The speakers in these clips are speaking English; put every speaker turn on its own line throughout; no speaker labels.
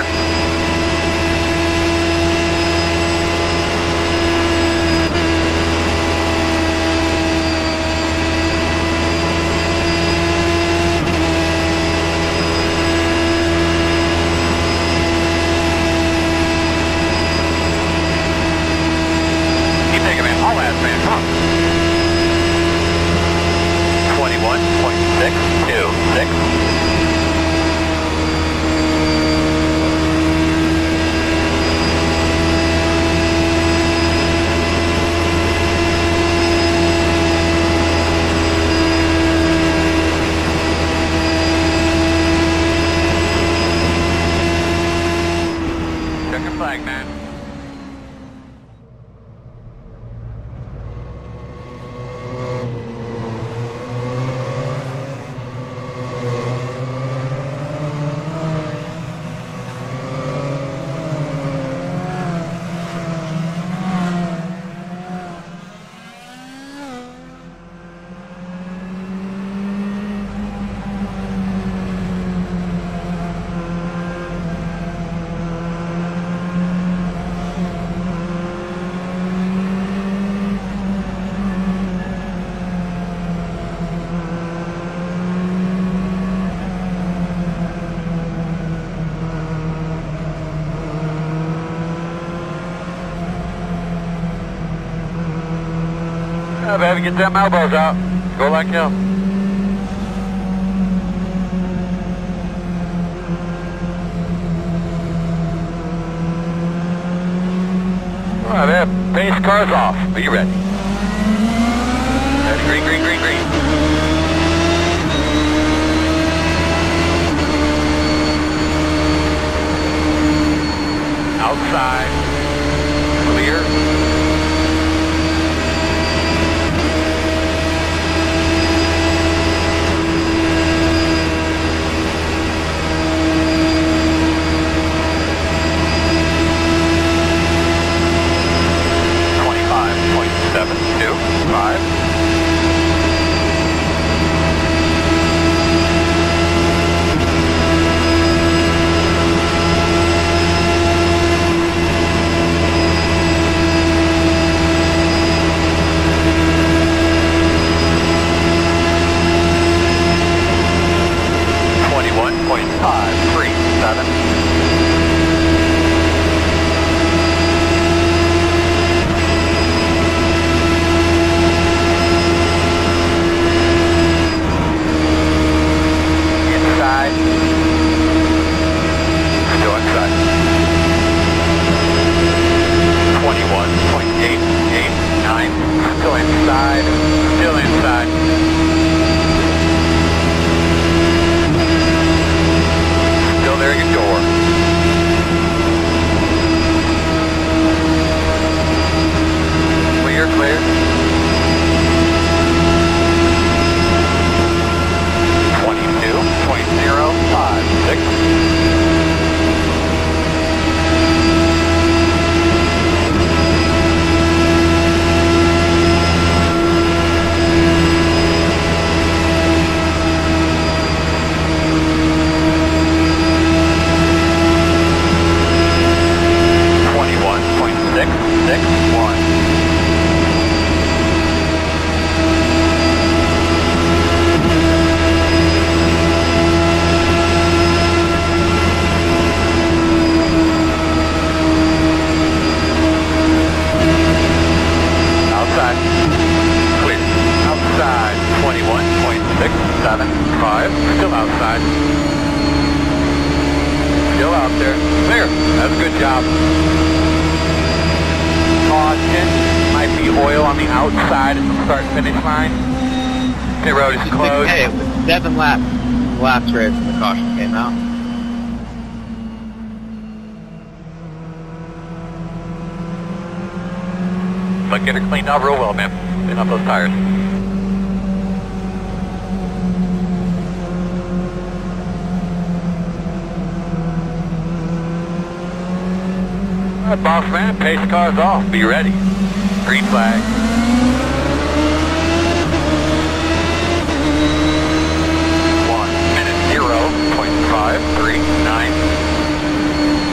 Yeah, baby, get them elbows out. Go like hell. All right, man. Pace cars off. Are you ready? Ready, green, green, green, green. Outside. Clear.
Laps right when the caution came out.
But get her cleaned out real well, man. Clean up those tires. All right, boss man, pace cars off. Be ready. Green flag. .539.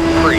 free.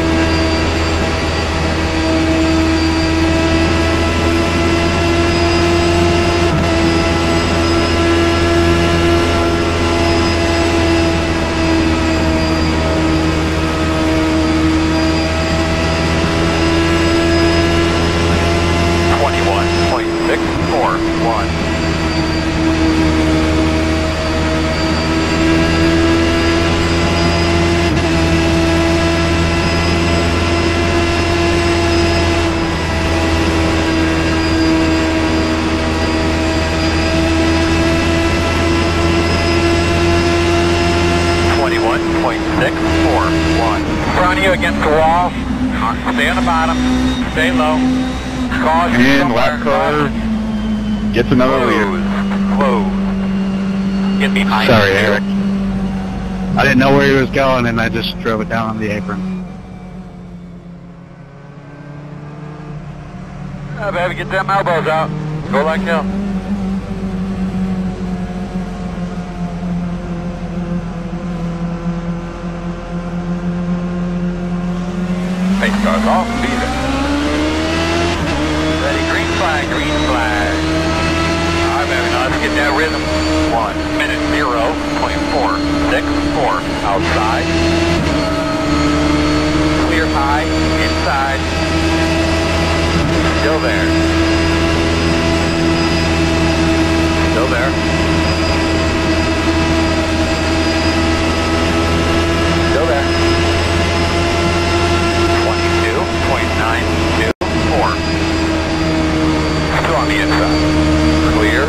Against the wall. Stay on the bottom. Stay low. Caution.
And lap car gets another leader.
Close. Get behind.
Sorry, Eric. I didn't know where he was going, and I just drove it down on the apron.
Yeah, baby, get them elbows out. Go like hell. Pace cars off, be there. Ready, green flag, green flag. All right, baby, now let's get that rhythm. 1 minute 0.464. Outside. Clear high, inside. Still there. Still there. Still there. 22.924. Still on the inside. Clear.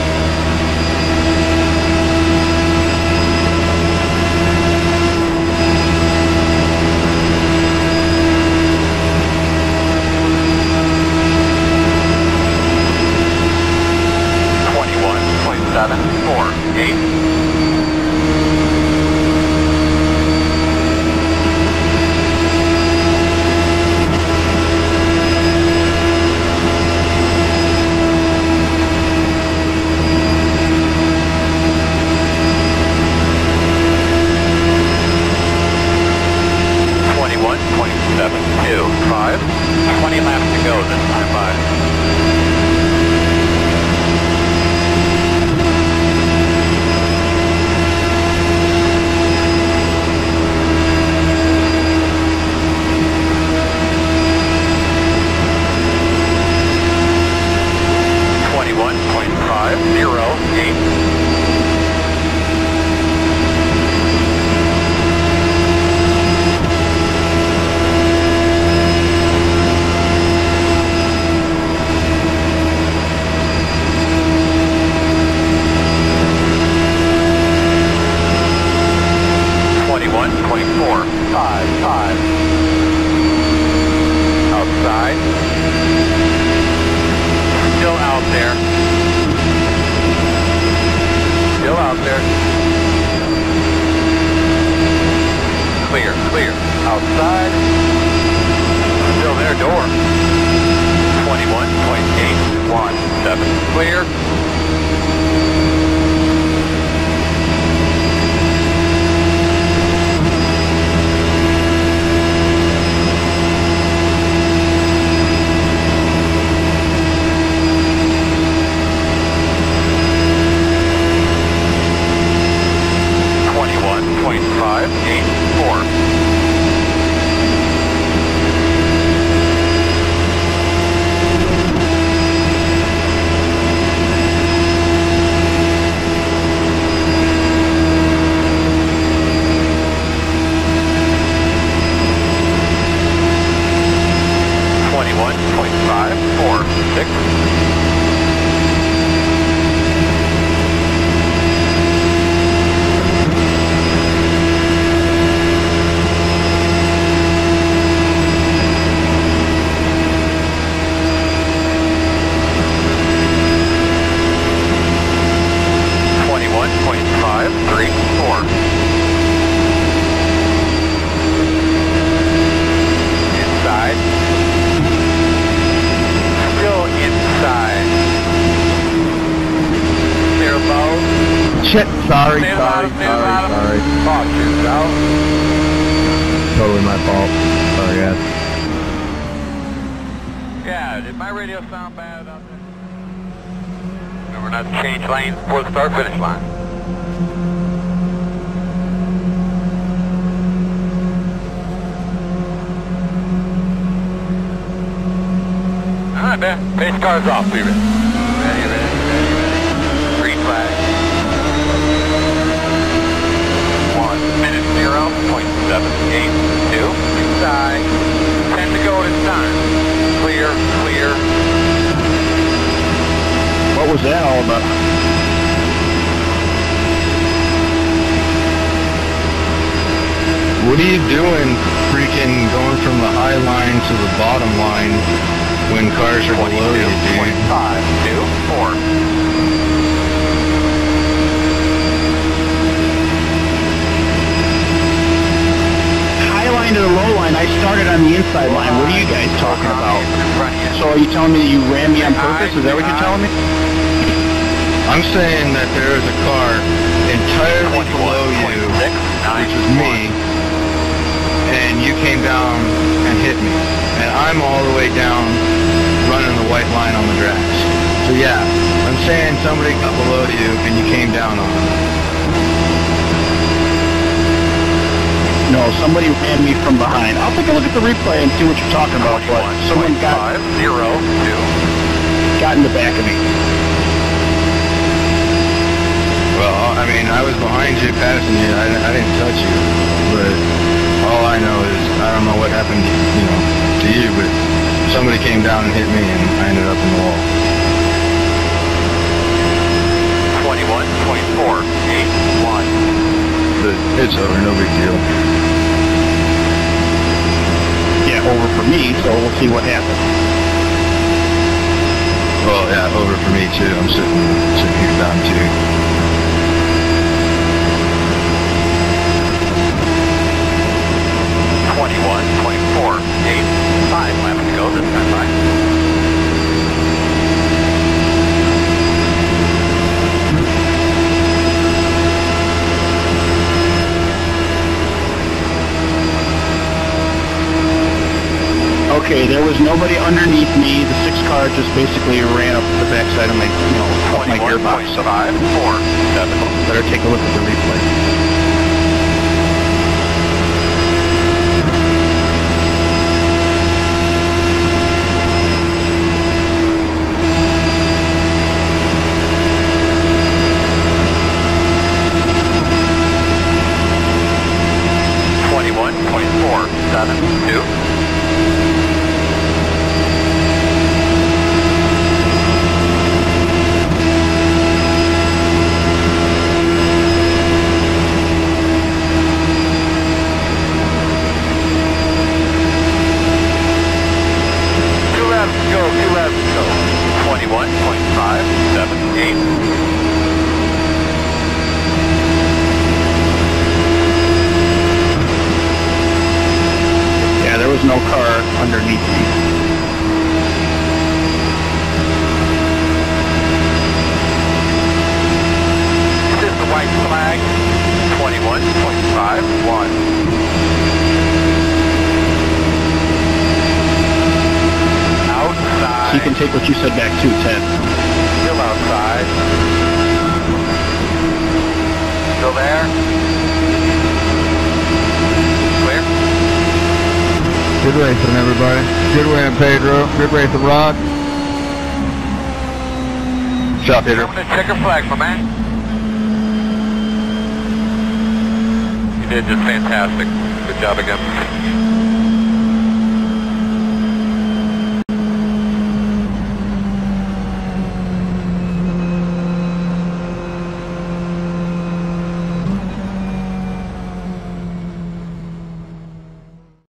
outside. Still there, door. 21.817. Clear.
Shit, sorry.
Totally
my fault. Sorry, guys.
Yeah, did my radio sound bad out there? Remember not to change lanes before the start-finish line. Alright, man. Pace car's off. Be ready. Ready. Green flag. 1 minute 0.782. Inside. 10 to go this time. Clear.
What was that all about?
What are you doing freaking going from the high line to the bottom line when cars are below you, dude?
22.524.
High line to the low line. I started on the inside line. What are you guys talking about? So are you telling me that you ran me on purpose? Is that what you're telling me?
I'm saying that there is a car entirely below you, which is me, and you came down and hit me. And I'm all the way down running the white line on the grass. So yeah, I'm saying somebody got below you and you came down on them.
No, somebody ran me from behind. I'll take a look at the replay and see what you're talking about, but someone got in the back of me.
Well, I mean, I was behind you, passing you. I didn't touch you, but all I know is I don't know what happened, to you, but somebody came down and hit me, and I ended up in the wall.
21.481.
But it's over, no big deal.
Yeah, over for me, so we'll see what happens.
Well, yeah, over for me too. I'm sitting here down too.
.485 laps to go this time, right?
Okay, there was nobody underneath me. The 6 car just basically ran up the backside of my, up my gearbox.
21.547.
Better take a look at the replay. No car underneath me.
This is the white flag, 21.51. Outside.
So you can take what you said back too, Ted.
Still outside. Still there. Clear.
Good racing, everybody. Good win, Pedro. Good racing, Rod. Shot, Pedro.
I'm going to check your flag, my man. You did just fantastic. Good job again.